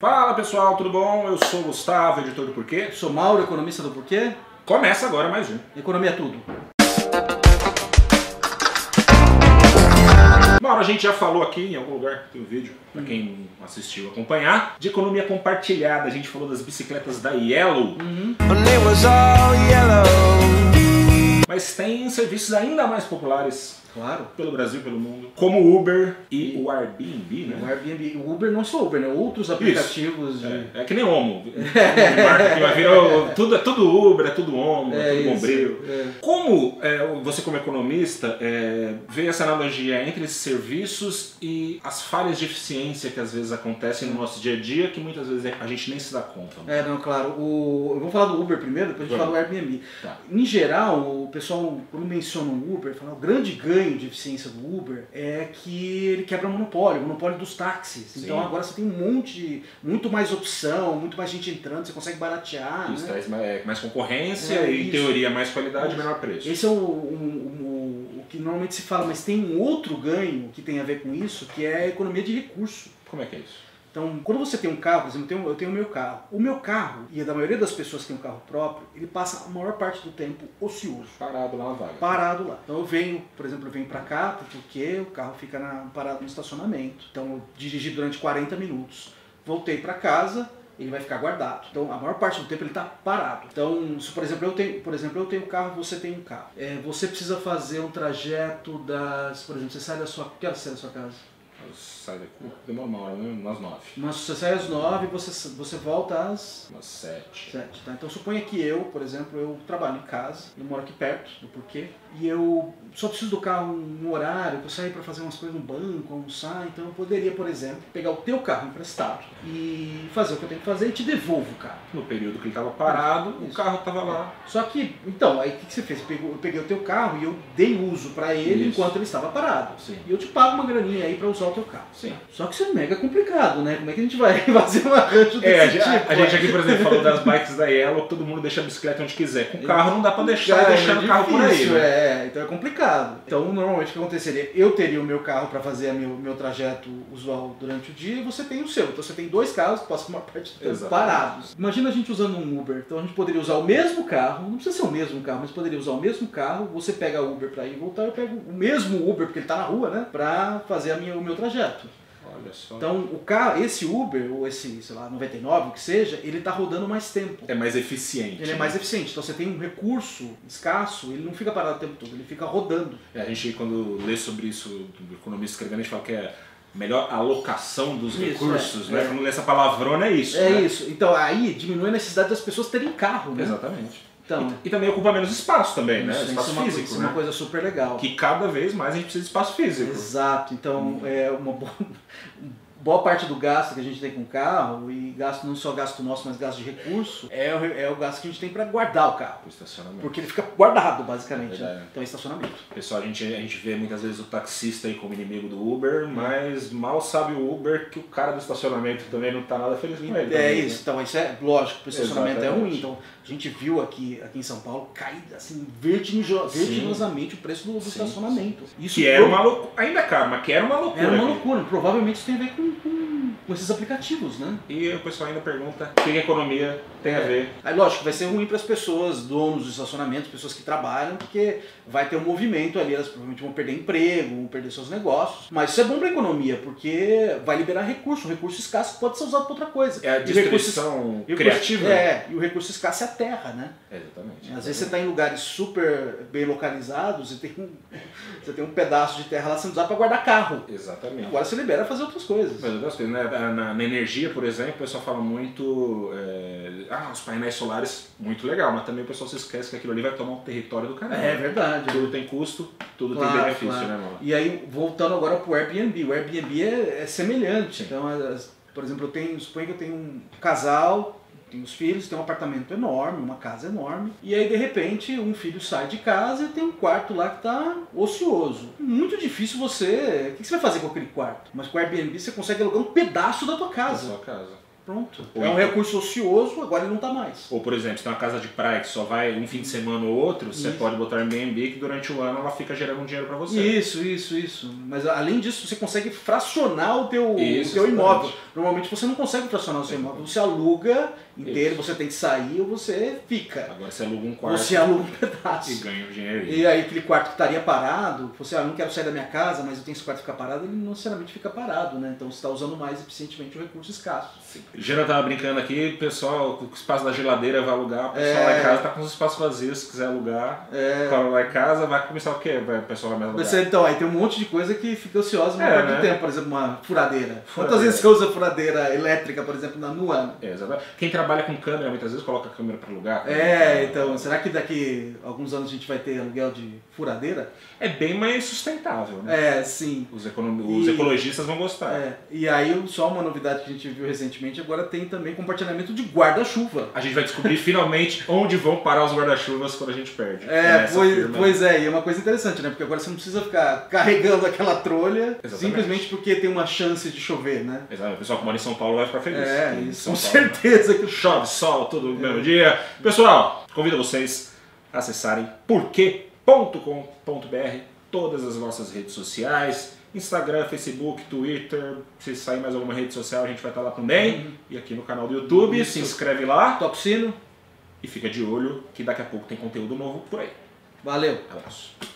Fala pessoal, tudo bom? Eu sou o Gustavo, editor do Porquê. Sou Mauro, economista do Porquê. Começa agora mais um. Economia é tudo. Mauro, a gente já falou aqui em algum lugar, tem um vídeo, pra quem assistiu acompanhar, de economia compartilhada. A gente falou das bicicletas da Yellow. Mas tem serviços ainda mais populares. Claro. Pelo Brasil, pelo mundo. Como o Uber e o Airbnb, né? O Airbnb, o Uber não só Uber, né? Outros aplicativos de... É que nem Omo. Marca que virou, é tudo Uber, é tudo Omo, é tudo Bombril. Como você como economista vê essa analogia entre esses serviços e as falhas de eficiência que às vezes acontecem no nosso dia a dia, que muitas vezes a gente nem se dá conta. Não, claro. Eu vou falar do Uber primeiro, depois a gente fala do Airbnb. Tá. Em geral, o pessoal, quando menciona o Uber, fala o grande ganho de eficiência do Uber é que ele quebra o monopólio dos táxis. Sim. Então agora você tem muito mais opção, muito mais gente entrando, você consegue baratear. Isso, né? traz mais concorrência e, em teoria, mais qualidade e menor preço. Esse é o que normalmente se fala, mas tem um outro ganho que tem a ver com isso, que é a economia de recurso. Como é que é isso? Então, quando você tem um carro, por exemplo, eu tenho o meu carro. O meu carro, e a da maioria das pessoas que tem um carro próprio, ele passa a maior parte do tempo ocioso. Parado lá na vaga. Parado lá. Então eu venho, por exemplo, pra cá, porque o carro fica parado no estacionamento. Então eu dirigi durante 40 minutos. Voltei pra casa, ele vai ficar guardado. Então a maior parte do tempo ele está parado. Então, se por exemplo eu tenho carro, você tem um carro. Você precisa fazer um trajeto por exemplo, você sai da sua... Que hora você sai da sua casa? Sai daqui, demora uma hora, né? Umas 9. Mas você sai às 9 e você volta às... Umas 7. Tá? Então suponha que eu, por exemplo, eu trabalho em casa, eu moro aqui perto do Porquê, e eu só preciso do carro no horário, que eu saio para fazer umas coisas no banco, almoçar, então eu poderia, por exemplo, pegar o teu carro emprestado e fazer o que eu tenho que fazer e te devolvo o carro. No período que ele estava parado, o carro estava lá. Só que, então, aí o que você fez? Eu peguei o teu carro e eu dei uso para ele enquanto ele estava parado. Sim. E eu te pago uma graninha aí para usar o teu carro. Sim. Só que isso é mega complicado, né? Como é que a gente vai fazer um arranjo desse tipo? A gente aqui, por exemplo, falou das bikes da Yellow, todo mundo deixa a bicicleta onde quiser. Com o carro não dá pra deixar deixando o carro por aí. Né? Então é complicado. Então normalmente o que aconteceria? Eu teria o meu carro para fazer meu trajeto usual durante o dia e você tem o seu. Então você tem dois carros que passam uma parte do tempo parados. Imagina a gente usando um Uber. Então a gente poderia usar o mesmo carro, não precisa ser o mesmo carro, mas poderia usar o mesmo carro, você pega o Uber para ir e voltar, eu pego o mesmo Uber, porque ele tá na rua, né? Para fazer o meu trajeto. Olha só. Então o carro, esse Uber, ou esse, sei lá, 99, o que seja, ele está rodando mais tempo. É mais eficiente. Ele é mais eficiente. Então você tem um recurso escasso, ele não fica parado o tempo todo, ele fica rodando. A gente, quando lê sobre isso, do economista escrevendo, a gente fala que é melhor alocação dos recursos, né? Quando lê essa palavrona é isso. Isso. Então aí diminui a necessidade das pessoas terem carro, né? Exatamente. Então, e também ocupa menos espaço também, né? Espaço físico, isso é uma coisa super legal. Que cada vez mais a gente precisa de espaço físico. Exato. Então, uma boa parte do gasto que a gente tem com o carro, e gasto não só gasto nosso, mas gasto de recurso, é o gasto que a gente tem para guardar o carro. O estacionamento. Porque ele fica guardado, basicamente. Né? Então é estacionamento. Pessoal, a gente vê muitas vezes o taxista aí como inimigo do Uber, mas mal sabe o Uber que o cara do estacionamento também não está nada feliz com ele. Isso. Né? Então isso é lógico, o estacionamento é ruim. Então a gente viu aqui em São Paulo cair assim, vertiginosamente o preço do estacionamento. Isso que era uma loucura, ainda é caro, mas que era uma loucura. Era uma loucura, provavelmente isso tem a ver com esses aplicativos, né? E o pessoal ainda pergunta o que a economia tem a ver. Aí lógico, vai ser ruim para as pessoas, donos de estacionamentos, pessoas que trabalham, porque vai ter um movimento ali, elas provavelmente vão perder emprego, vão perder seus negócios. Mas isso é bom para a economia, porque vai liberar recurso, um recurso escasso que pode ser usado para outra coisa. É a distribuição criativa. E o recurso escasso é a terra, né? Exatamente. Às vezes você está em lugares super bem localizados e você tem um pedaço de terra lá sendo usado para guardar carro. Exatamente. Agora você libera fazer outras coisas. Né? Na energia, por exemplo, o pessoal fala muito... os painéis solares, muito legal, mas também o pessoal se esquece que aquilo ali vai tomar um território do canal. É verdade. Tudo tem custo, tudo tem benefício, né, mano? E aí, voltando agora pro Airbnb, o Airbnb é semelhante. Sim. Então, por exemplo, suponho que eu tenho um casal, tem os filhos, tem um apartamento enorme, uma casa enorme, e aí de repente um filho sai de casa e tem um quarto lá que está ocioso. Muito difícil o que você vai fazer com aquele quarto? Mas com o Airbnb você consegue alugar um pedaço da tua casa. Da sua casa. Pronto. É um recurso ocioso, agora ele não está mais. Ou, por exemplo, se tem uma casa de praia que só vai um fim de semana ou outro, você pode botar Airbnb que durante o ano ela fica gerando um dinheiro para você. Isso. Mas além disso, você consegue fracionar o teu imóvel. Normalmente você não consegue fracionar o seu imóvel. Você aluga inteiro, você tem que sair ou você fica. Agora você aluga um quarto. Você aluga um pedaço. E ganha o dinheiro. E aí aquele quarto que estaria parado, você, não quero sair da minha casa, mas eu tenho esse quarto que fica parado, ele não necessariamente fica parado, né? Então você está usando mais eficientemente o recurso escasso. Sim. Gera tava brincando aqui, o pessoal, o espaço da geladeira vai alugar, o pessoal lá em casa tá com os espaços vazios, se quiser alugar, lá em casa vai começar o quê? O pessoal vai mais alugar. Então, aí tem um monte de coisa que fica ociosa no próprio tempo, por exemplo, uma furadeira. Quantas vezes você usa furadeira elétrica, por exemplo, no ano? Exatamente. Quem trabalha com câmera, muitas vezes coloca a câmera para alugar. Então, será que daqui a alguns anos a gente vai ter aluguel de furadeira? É bem mais sustentável, né? Sim. Os ecologistas vão gostar. E aí, só uma novidade que a gente viu recentemente, agora tem também compartilhamento de guarda-chuva. A gente vai descobrir finalmente onde vão parar os guarda-chuvas quando a gente perde. Pois é, e é uma coisa interessante, né? Porque agora você não precisa ficar carregando aquela trolha simplesmente porque tem uma chance de chover, né? Exato. O pessoal que mora em São Paulo vai ficar feliz. Isso, com certeza. Que chove, sol, tudo no mesmo dia. Pessoal, convido vocês a acessarem porquê.com.br, todas as nossas redes sociais, Instagram, Facebook, Twitter. Se sair mais alguma rede social, a gente vai estar lá também. E aqui no canal do YouTube, se inscreve lá. Toca o sino. E fica de olho que daqui a pouco tem conteúdo novo por aí. Valeu. Abraço.